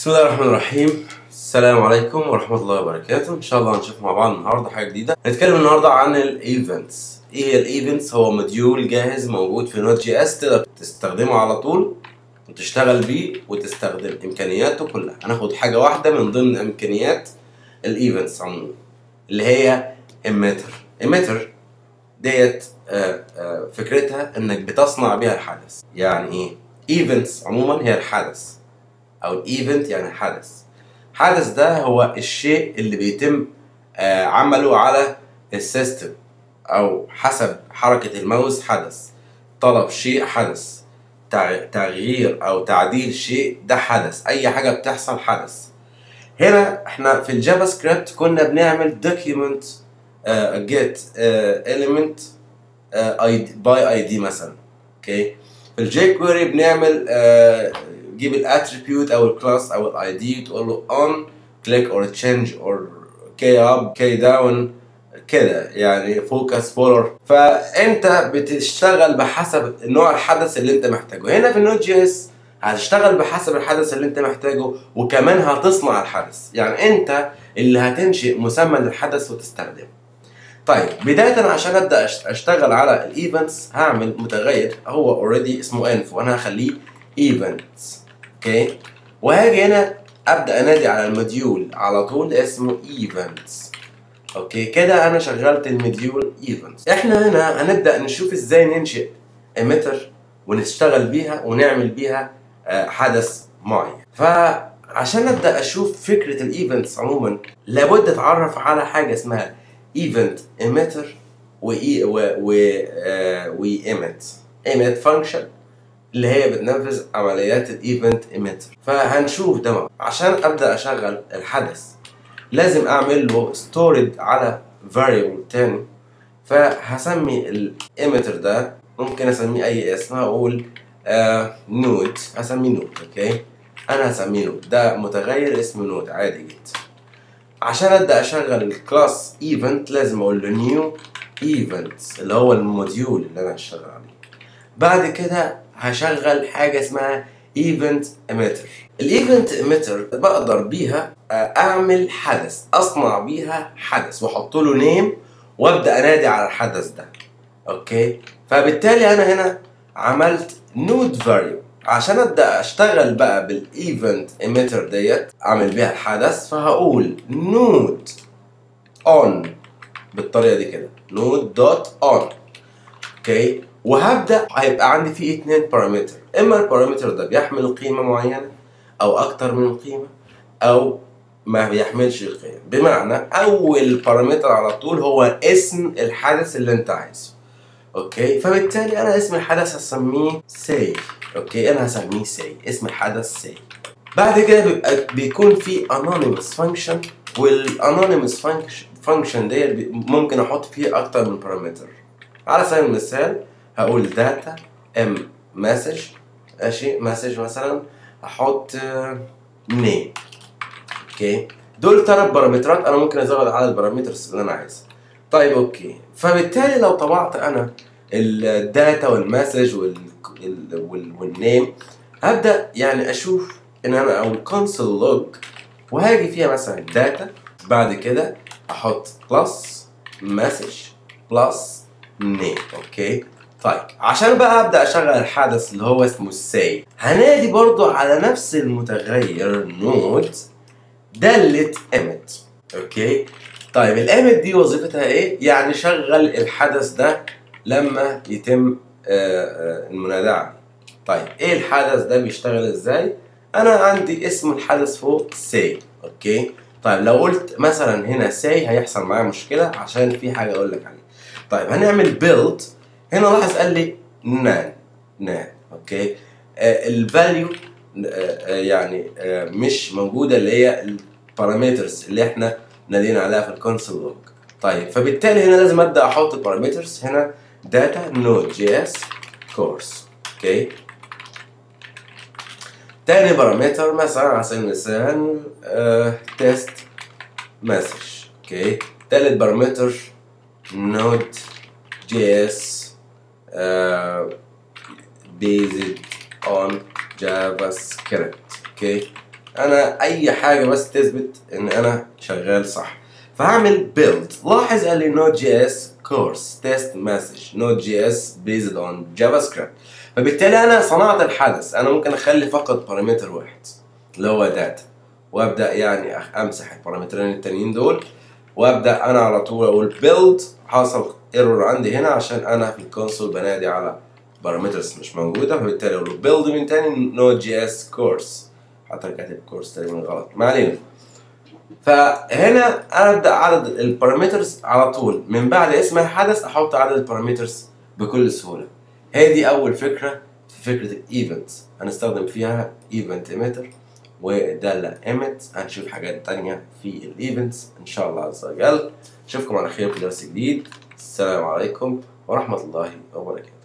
بسم الله الرحمن الرحيم. السلام عليكم ورحمة الله وبركاته. إن شاء الله هنشوف مع بعض النهاردة حاجة جديدة. هنتكلم النهاردة عن الايفنتس. إيه هي الايفنتس؟ هو موديول جاهز موجود في نوت جي اس، تقدر تستخدمه على طول وتشتغل بيه وتستخدم إمكانياته كلها. هناخد حاجة واحدة من ضمن إمكانيات الايفنتس عموما اللي هي ايميتر ديت فكرتها إنك بتصنع بيها الحدث. يعني إيه؟ ايفنتس عموما هي الحدث، او الايفنت يعني حدث ده هو الشيء اللي بيتم عمله على السيستم، او حسب حركة الماوس حدث، طلب شيء حدث، تغيير او تعديل شيء ده حدث، اي حاجة بتحصل حدث. هنا احنا في الجافا سكريبت كنا بنعمل document get element by id مثلا. اوكي، في الجي كويري بنعمل جيب الاتريبيوت او الكلاس او الاي دي وتقول له on click or change or key up key down كده، يعني فوكس فولر. فانت بتشتغل بحسب نوع الحدث اللي انت محتاجه. هنا في النوت جي اس هتشتغل بحسب الحدث اللي انت محتاجه، وكمان هتصنع الحدث، يعني انت اللي هتنشئ مسمى للحدث وتستخدمه. طيب بداية عشان ابدا اشتغل على الايفنتس هعمل متغير هو اوريدي اسمه انف، وانا هخليه ايفنتس. اوكي، وهاجي هنا ابدا انادي على الموديول على طول اسمه ايفنتس. اوكي كده انا شغلت الموديول ايفنتس. احنا هنا هنبدا نشوف ازاي ننشئ ايميتر ونشتغل بيها ونعمل بيها حدث معين. فعشان ابدا اشوف فكرة الايفنتس عموما لابد اتعرف على حاجة اسمها ايفنت ايميتر وايميت فانكشن اللي هي بتنفذ عمليات الايفنت ايميتر. فهنشوف ده. عشان ابدا اشغل الحدث لازم اعمل له ستورد على variable تاني، فهسمي الايميتر ده ممكن اسميه اي اسم، هقول نود، هسميه نود. اوكي، انا هسميه نود، ده متغير اسمه نود عادي جدا. عشان ابدا اشغل الكلاس ايفنت لازم اقول له نيو ايفنتس اللي هو الموديول اللي انا هشتغل عليه. بعد كده هشغل حاجه اسمها ايفنت ايميتر. الايفنت ايميتر بقدر بيها اعمل حدث، اصنع بيها حدث واحط له نيم وابدا انادي على الحدث ده. اوكي، فبالتالي انا هنا عملت نود فاريبل عشان ابدا اشتغل بقى بالايفنت ايميتر ديت اعمل بيها الحدث. فهقول نود اون بالطريقه دي كده، نود دوت اون. اوكي، وهبدا هيبقى عندي فيه اتنين بارامتر، اما البارامتر ده بيحمل قيمه معينه او اكتر من قيمه او ما بيحملش القيم. بمعنى اول بارامتر على طول هو اسم الحدث اللي انت عايزه. اوكي، فبالتالي انا اسم الحدث هسميه سي. اوكي، انا هسميه سي، اسم الحدث سي. بعد كده بيكون في anonymous function، والanonymous function ديت ممكن احط فيه اكتر من بارامتر. على سبيل المثال هقول داتا ام مسج، ماشي، مسج مثلا احط نيم. اوكي، دول 3 بارامترات انا ممكن ازود على البارامترز اللي انا عايزها. طيب اوكي، فبالتالي لو طبعت انا الداتا والمسج والنيم هبدا يعني اشوف ان انا او الكونسول لوج، وهاجي فيها مثلا داتا، بعد كده احط بلس مسج بلس نيم. اوكي، طيب عشان بقى ابدا اشغل الحدث اللي هو اسمه السي هنادي برضو على نفس المتغير نود دالة ايميت. اوكي، طيب الايميت دي وظيفتها ايه؟ يعني شغل الحدث ده لما يتم المناداة عليه. طيب ايه الحدث ده بيشتغل ازاي؟ انا عندي اسم الحدث فوق سي. اوكي، طيب لو قلت مثلا هنا سي هيحصل معايا مشكلة عشان في حاجة اقول لك عليها. طيب هنعمل بيلد. هنا لاحظ قال لي نان. اوكي، الفاليو يعني مش موجودة، اللي هي البارامترز اللي احنا نادينا عليها في الكونسول لوج. طيب فبالتالي هنا لازم ابدا احط البارامترز. هنا داتا نود جي اس كورس. اوكي، تاني بارامتر مثلا على سبيل المثال تيست مسج. اوكي، تالت بارامتر نود جي اس based on JavaScript. اوكي، انا اي حاجه بس تثبت ان انا شغال صح. فهعمل build. لاحظ قال لي Node.js course test message Node.js based on JavaScript. فبالتالي انا صنعت الحدث. انا ممكن اخلي فقط بارامتر واحد اللي هو داتا، وابدا يعني امسح البارامترين التانيين دول، وابدا انا على طول اقول build. حصل ايرور عندي هنا عشان انا في الكونسول بنادي على بارامترز مش موجوده، فبالتالي اقول build من تاني Node.js course. حتى كاتب كورس تقريبا غلط، ما علينا. فهنا ابدا عدد البارامترز على طول من بعد اسم الحدث احط عدد البارامترز بكل سهوله. هي دي اول فكره في فكره الايفنت، هنستخدم فيها ايفنت ايميتر والداله ايميت. هنشوف حاجات تانية في الايفنتس ان شاء الله عز وجل. اشوفكم على خير في درس جديد. السلام عليكم ورحمه الله وبركاته.